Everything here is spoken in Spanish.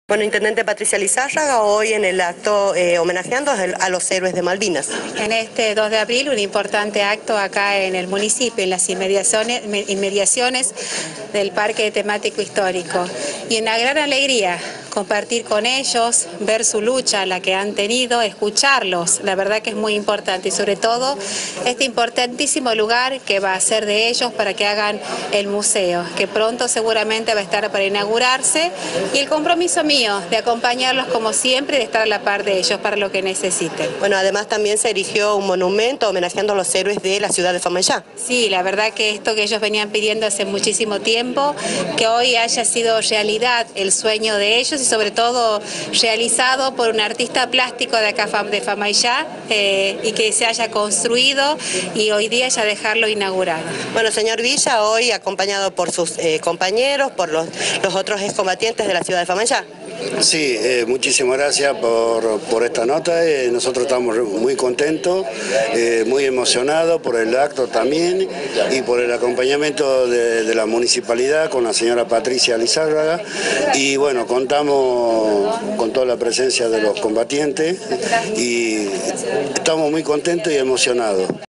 Bueno, Intendente Patricia Lizárraga, hoy en el acto homenajeando a los héroes de Malvinas. En este 2 de abril, un importante acto acá en el municipio, en las inmediaciones del Parque Temático Histórico. Y una gran alegría compartir con ellos, ver su lucha, la que han tenido, escucharlos, la verdad que es muy importante y sobre todo este importantísimo lugar que va a ser de ellos para que hagan el museo, que pronto seguramente va a estar para inaugurarse, y el compromiso mío de acompañarlos como siempre y de estar a la par de ellos para lo que necesiten. Bueno, además también se erigió un monumento homenajeando a los héroes de la ciudad de Famaillá. Sí, la verdad que esto que ellos venían pidiendo hace muchísimo tiempo, que hoy haya sido realidad el sueño de ellos y sobre todo realizado por un artista plástico de acá de Famaillá y que se haya construido y hoy día ya dejarlo inaugurado. Bueno, señor Villa, hoy acompañado por sus compañeros, por los otros excombatientes de la ciudad de Famaillá. Sí, muchísimas gracias por esta nota. Nosotros estamos muy contentos, muy emocionados por el acto también y por el acompañamiento de la municipalidad con la señora Patricia Lizárraga. Y bueno, contamos con toda la presencia de los combatientes y estamos muy contentos y emocionados.